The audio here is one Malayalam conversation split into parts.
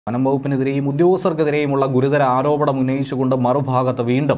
വനം വകുപ്പിനെതിരെയും ഉദ്യോഗസ്ഥർക്കെതിരെയുമുള്ള ഗുരുതര ആരോപണം ഉന്നയിച്ചുകൊണ്ട് മറുഭാഗത്ത് വീണ്ടും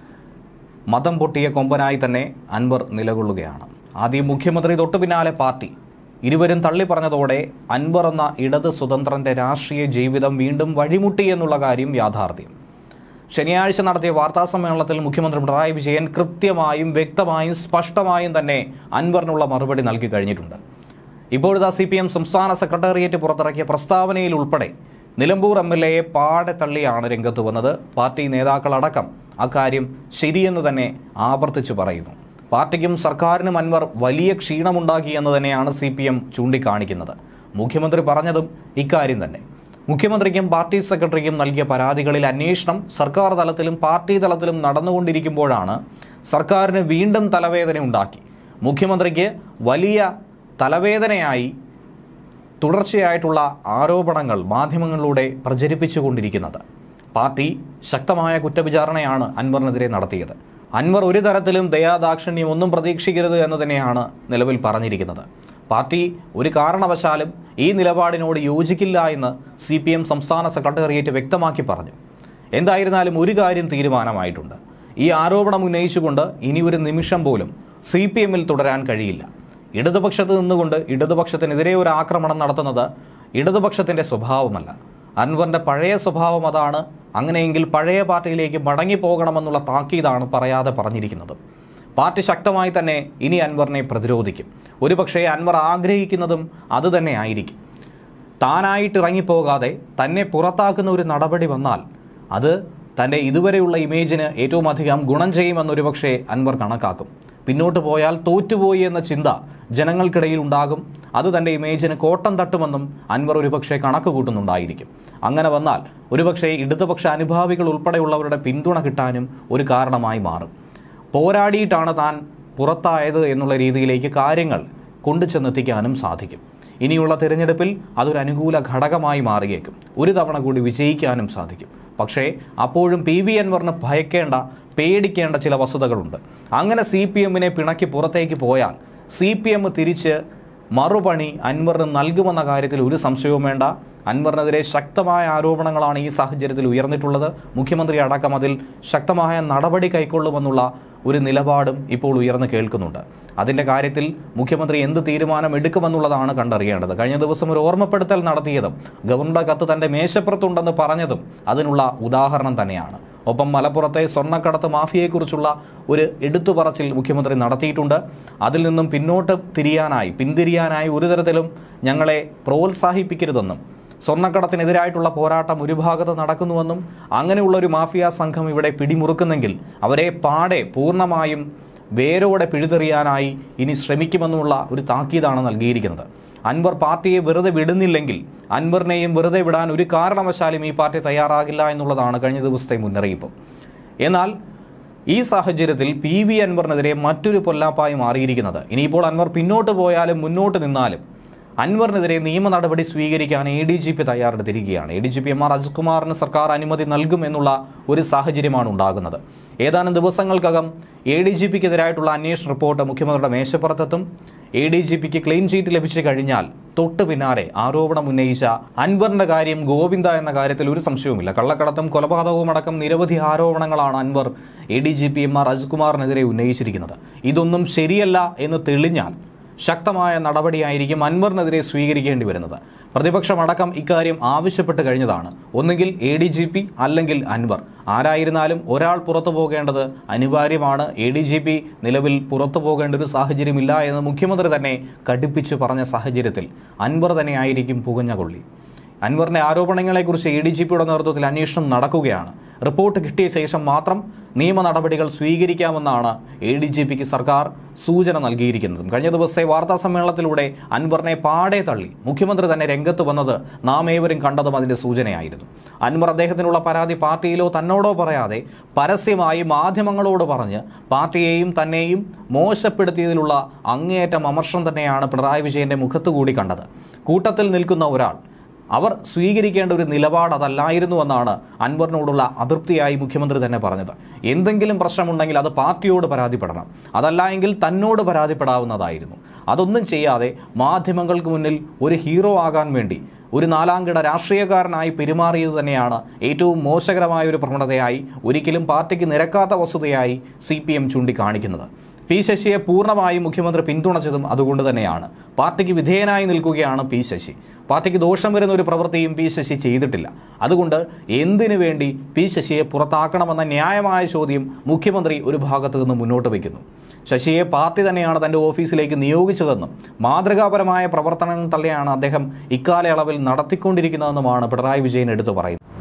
മതം പൊട്ടിയ കൊമ്പനായി തന്നെ അൻവർ നിലകൊള്ളുകയാണ്. ആദ്യം മുഖ്യമന്ത്രി, തൊട്ടു പിന്നാലെ പാർട്ടി, ഇരുവരും തള്ളി പറഞ്ഞതോടെ അൻവർ എന്ന ഇടത് സ്വതന്ത്രന്റെ രാഷ്ട്രീയ ജീവിതം വീണ്ടും വഴിമുട്ടി എന്നുള്ള കാര്യം യാഥാർത്ഥ്യം. ശനിയാഴ്ച നടത്തിയ വാർത്താസമ്മേളനത്തിൽ മുഖ്യമന്ത്രി പിണറായി വിജയൻ കൃത്യമായും വ്യക്തമായും സ്പഷ്ടമായും തന്നെ അൻവറിനുള്ള മറുപടി നൽകി കഴിഞ്ഞിട്ടുണ്ട്. ഇപ്പോഴത്തെ CPM സംസ്ഥാന സെക്രട്ടേറിയറ്റ് പുറത്തിറക്കിയ പ്രസ്താവനയിൽ ഉൾപ്പെടെ നിലമ്പൂർ MLA പാടെ തള്ളിയാണ് രംഗത്ത് വന്നത്. പാർട്ടി നേതാക്കളടക്കം അക്കാര്യം ശരിയെന്ന് തന്നെ ആവർത്തിച്ചു പറയുന്നു. പാർട്ടിക്കും സർക്കാരിനും അൻവർ വലിയ ക്ഷീണമുണ്ടാക്കി എന്ന് തന്നെയാണ് CPM ചൂണ്ടിക്കാണിക്കുന്നത്. മുഖ്യമന്ത്രി പറഞ്ഞതും ഇക്കാര്യം തന്നെ. മുഖ്യമന്ത്രിക്കും പാർട്ടി സെക്രട്ടറിക്കും നൽകിയ പരാതികളിൽ അന്വേഷണം സർക്കാർ തലത്തിലും പാർട്ടി തലത്തിലും നടന്നുകൊണ്ടിരിക്കുമ്പോഴാണ് സർക്കാരിന് വീണ്ടും തലവേദന ഉണ്ടാക്കി. മുഖ്യമന്ത്രിക്ക് വലിയ തലവേദനയായി തുടർച്ചയായിട്ടുള്ള ആരോപണങ്ങൾ മാധ്യമങ്ങളിലൂടെ പ്രചരിപ്പിച്ചുകൊണ്ടിരിക്കുന്നത്. പാർട്ടി ശക്തമായ കുറ്റവിചാരണയാണ് അൻവറിനെതിരെ നടത്തിയത്. അൻവർ ഒരു തരത്തിലും ദയാദാക്ഷിണ്യം ഒന്നും പ്രതീക്ഷിക്കരുത് എന്ന് തന്നെയാണ് നിലവിൽ പറഞ്ഞിരിക്കുന്നത്. പാർട്ടി ഒരു കാരണവശാലും ഈ നിലപാടിനോട് യോജിക്കില്ല എന്ന് CPM സംസ്ഥാന സെക്രട്ടേറിയറ്റ് വ്യക്തമാക്കി പറഞ്ഞു. എന്തായിരുന്നാലും ഒരു കാര്യം തീരുമാനമായിട്ടുണ്ട്. ഈ ആരോപണം ഉന്നയിച്ചുകൊണ്ട് ഇനി ഒരു നിമിഷം പോലും CPMൽ തുടരാൻ കഴിയില്ല. ഇടതുപക്ഷത്ത് നിന്നുകൊണ്ട് ഇടതുപക്ഷത്തിനെതിരെ ഒരു ആക്രമണം നടത്തുന്നത് ഇടതുപക്ഷത്തിന്റെ സ്വഭാവമല്ല. അൻവറിന്റെ പഴയ സ്വഭാവം അതാണ്. അങ്ങനെയെങ്കിൽ പഴയ പാർട്ടിയിലേക്ക് മടങ്ങിപ്പോകണമെന്നുള്ള താക്കീതാണ് പറയാതെ പറഞ്ഞിരിക്കുന്നത്. പാർട്ടി ശക്തമായി തന്നെ ഇനി അൻവറിനെ പ്രതിരോധിക്കും. ഒരുപക്ഷെ അൻവർ ആഗ്രഹിക്കുന്നതും അതുതന്നെ ആയിരിക്കും. താനായിട്ട് ഇറങ്ങിപ്പോകാതെ തന്നെ പുറത്താക്കുന്ന ഒരു നടപടി വന്നാൽ അത് തൻ്റെ ഇതുവരെയുള്ള ഇമേജിന് ഏറ്റവും അധികം ഗുണം ചെയ്യുമെന്നൊരു പക്ഷേ അൻവർ കണക്കാക്കും. പിന്നോട്ട് പോയാൽ തോറ്റുപോയി എന്ന ചിന്ത ജനങ്ങൾക്കിടയിൽ ഉണ്ടാകും. അത് തൻ്റെ ഇമേജിന് കോട്ടം തട്ടുമെന്നും അൻവർ ഒരുപക്ഷെ കണക്ക് കൂട്ടുന്നുണ്ടായിരിക്കും. അങ്ങനെ വന്നാൽ ഒരുപക്ഷെ ഇടതുപക്ഷ അനുഭാവികൾ ഉൾപ്പെടെയുള്ളവരുടെ പിന്തുണ കിട്ടാനും ഒരു കാരണമായി മാറും. പോരാടിയിട്ടാണ് താൻ പുറത്തായത് എന്നുള്ള രീതിയിലേക്ക് കാര്യങ്ങൾ കൊണ്ടുചെന്നെത്തിക്കാനും സാധിക്കും. ഇനിയുള്ള തിരഞ്ഞെടുപ്പിൽ അതൊരു അനുകൂല ഘടകമായി മാറിയേക്കും. ഒരു തവണ കൂടി വിജയിക്കാനും സാധിക്കും. പക്ഷേ അപ്പോഴും PV അൻവറിന് പേടിക്കേണ്ട ചില വസ്തുതകളുണ്ട്. അങ്ങനെ CPMനെ പിണക്കി പുറത്തേക്ക് പോയാൽ CPM തിരിച്ച് മറുപണി അൻവറിന് നൽകുമെന്ന കാര്യത്തിൽ ഒരു സംശയവും വേണ്ട. അൻവറിനെതിരെ ശക്തമായ ആരോപണങ്ങളാണ് ഈ സാഹചര്യത്തിൽ ഉയർന്നിട്ടുള്ളത്. മുഖ്യമന്ത്രി അടക്കം അതിൽ ശക്തമായ നടപടി കൈക്കൊള്ളുമെന്നുള്ള ഒരു നിലപാടും ഇപ്പോൾ ഉയർന്നു കേൾക്കുന്നുണ്ട്. അതിൻ്റെ കാര്യത്തിൽ മുഖ്യമന്ത്രി എന്ത് തീരുമാനം എടുക്കുമെന്നുള്ളതാണ് കണ്ടറിയേണ്ടത്. കഴിഞ്ഞ ദിവസം ഒരു ഓർമ്മപ്പെടുത്തൽ നടത്തിയതും ഗവർണറുടെ കത്ത് തൻ്റെ മേശപ്പുറത്തുണ്ടെന്ന് പറഞ്ഞതും അതിനുള്ള ഉദാഹരണം തന്നെയാണ്. ഒപ്പം മലപ്പുറത്തെ സ്വർണ്ണക്കടത്ത് മാഫിയയെക്കുറിച്ചുള്ള ഒരു എടുത്തുപറച്ചിൽ മുഖ്യമന്ത്രി നടത്തിയിട്ടുണ്ട്. അതിൽ നിന്നും പിന്തിരിയാനായി ഒരു തരത്തിലും ഞങ്ങളെ പ്രോത്സാഹിപ്പിക്കരുതെന്നും സ്വർണ്ണക്കടത്തിനെതിരായിട്ടുള്ള പോരാട്ടം ഒരു ഭാഗത്ത് നടക്കുന്നുവെന്നും അങ്ങനെയുള്ള ഒരു മാഫിയ സംഘം ഇവിടെ പിടിമുറുക്കുന്നെങ്കിൽ അവരെ പൂർണ്ണമായും വേരോടെ പിഴുതെറിയാനായി ഇനി ശ്രമിക്കുമെന്നുള്ള ഒരു താക്കീതാണ് നൽകിയിരിക്കുന്നത്. അൻവർ പാർട്ടിയെ വെറുതെ വിടുന്നില്ലെങ്കിൽ അൻവറിനെയും വെറുതെ വിടാൻ ഒരു കാരണവശാലും ഈ പാർട്ടി തയ്യാറാകില്ല എന്നുള്ളതാണ് കഴിഞ്ഞ ദിവസത്തെ മുന്നറിയിപ്പ്. എന്നാൽ ഈ സാഹചര്യത്തിൽ PV അൻവറിനെതിരെ മറ്റൊരു പൊല്ലാപ്പായി മാറിയിരിക്കുന്നത് ഇനിയിപ്പോൾ അൻവർ പിന്നോട്ട് പോയാലും മുന്നോട്ട് നിന്നാലും അൻവറിനെതിരെ നിയമ നടപടി സ്വീകരിക്കാൻ ADGP തയ്യാറെടുത്തിരിക്കുകയാണ്. ADGP MR അജിത് കുമാറിന് സർക്കാർ അനുമതി നൽകും എന്നുള്ള ഒരു സാഹചര്യമാണ് ഉണ്ടാകുന്നത്. ഏതാനും ദിവസങ്ങൾക്കകം ADGPക്കെതിരായിട്ടുള്ള അന്വേഷണ റിപ്പോർട്ട് മുഖ്യമന്ത്രിയുടെ മേശപ്പുറത്തെത്തും. ADGPക്ക് ക്ലീൻ ചീറ്റ് ലഭിച്ചു കഴിഞ്ഞാൽ തൊട്ടു പിന്നാലെ ആരോപണം ഉന്നയിച്ച അൻവറിന്റെ കാര്യം ഗോവിന്ദ എന്ന കാര്യത്തിൽ ഒരു സംശയവുമില്ല. കള്ളക്കടത്തും കൊലപാതകവും അടക്കം നിരവധി ആരോപണങ്ങളാണ് അൻവർ ADGP MR അജിത് കുമാറിനെതിരെ ഉന്നയിച്ചിരിക്കുന്നത്. ഇതൊന്നും ശരിയല്ല എന്ന് തെളിഞ്ഞാൽ ശക്തമായ നടപടിയായിരിക്കും അൻവറിനെതിരെ സ്വീകരിക്കേണ്ടി വരുന്നത്. പ്രതിപക്ഷമടക്കം ഇക്കാര്യം ആവശ്യപ്പെട്ട് കഴിഞ്ഞതാണ്. ഒന്നുകിൽ ADGP അല്ലെങ്കിൽ അൻവർ, ആരായിരുന്നാലും ഒരാൾ പുറത്തു പോകേണ്ടത് അനിവാര്യമാണ്. ADGP നിലവിൽ പുറത്തു പോകേണ്ട ഒരു സാഹചര്യമില്ല എന്ന് മുഖ്യമന്ത്രി തന്നെ കടുപ്പിച്ചു പറഞ്ഞ സാഹചര്യത്തിൽ അൻവർ തന്നെയായിരിക്കും പുകഞ്ഞ കൊള്ളി. അൻവറിന്റെ ആരോപണങ്ങളെക്കുറിച്ച് ADGPയുടെ നേതൃത്വത്തിൽ അന്വേഷണം നടക്കുകയാണ്. റിപ്പോർട്ട് കിട്ടിയ ശേഷം മാത്രം നിയമ നടപടികൾ സ്വീകരിക്കാമെന്നാണ് ADGPക്ക് സർക്കാർ സൂചന നൽകിയിരിക്കുന്നതും. കഴിഞ്ഞ ദിവസത്തെ വാർത്താ സമ്മേളനത്തിലൂടെ അൻവറിനെ പാടെ തള്ളി മുഖ്യമന്ത്രി തന്നെ രംഗത്ത് വന്നത് നാം ഏവരും കണ്ടതും അതിന്റെ സൂചനയായിരുന്നു. അൻവർ അദ്ദേഹത്തിനുള്ള പരാതി പാർട്ടിയിലോ തന്നോടോ പറയാതെ പരസ്യമായി മാധ്യമങ്ങളോട് പറഞ്ഞ് പാർട്ടിയെയും തന്നെയും മോശപ്പെടുത്തിയതിലുള്ള അങ്ങേയറ്റം അമർഷം തന്നെയാണ് പിണറായി വിജയന്റെ മുഖത്തുകൂടി കണ്ടത്. കൂട്ടത്തിൽ നിൽക്കുന്ന ഒരാൾ അവർ സ്വീകരിക്കേണ്ട ഒരു നിലപാട് അതല്ലായിരുന്നുവെന്നാണ് അൻവറിനോടുള്ള അതൃപ്തിയായി മുഖ്യമന്ത്രി തന്നെ പറഞ്ഞത്. എന്തെങ്കിലും പ്രശ്നമുണ്ടെങ്കിൽ അത് പാർട്ടിയോട് പരാതിപ്പെടണം, അതല്ല എങ്കിൽ തന്നോട് പരാതിപ്പെടാവുന്നതായിരുന്നു. അതൊന്നും ചെയ്യാതെ മാധ്യമങ്ങൾക്ക് മുന്നിൽ ഒരു ഹീറോ ആകാൻ വേണ്ടി ഒരു നാലാംകിട രാഷ്ട്രീയക്കാരനായി പെരുമാറിയത് തന്നെയാണ് ഏറ്റവും മോശകരമായ ഒരു പ്രവണതയായി, ഒരിക്കലും പാർട്ടിക്ക് നിരക്കാത്ത വസ്തുതയായി CPM ചൂണ്ടിക്കാണിക്കുന്നത്. പി ശശിയെ പൂർണ്ണമായും മുഖ്യമന്ത്രി പിന്തുണച്ചതും അതുകൊണ്ട് തന്നെയാണ്. പാർട്ടിക്ക് വിധേയനായി നിൽക്കുകയാണ് പി ശശി. പാർട്ടിക്ക് ദോഷം വരുന്ന ഒരു പ്രവൃത്തിയും പി ശശി ചെയ്തിട്ടില്ല. അതുകൊണ്ട് എന്തിനു വേണ്ടി പി ശശിയെ പുറത്താക്കണമെന്ന ന്യായമായ ചോദ്യം മുഖ്യമന്ത്രി ഒരു ഭാഗത്തു നിന്ന് മുന്നോട്ട് വയ്ക്കുന്നു. ശശിയെ പാർട്ടി തന്നെയാണ് തന്റെ ഓഫീസിലേക്ക് നിയോഗിച്ചതെന്നും മാതൃകാപരമായ പ്രവർത്തനങ്ങൾ തന്നെയാണ് അദ്ദേഹം ഇക്കാലയളവിൽ നടത്തിക്കൊണ്ടിരിക്കുന്നതെന്നുമാണ് പിണറായി വിജയൻ എടുത്തു പറയുന്നത്.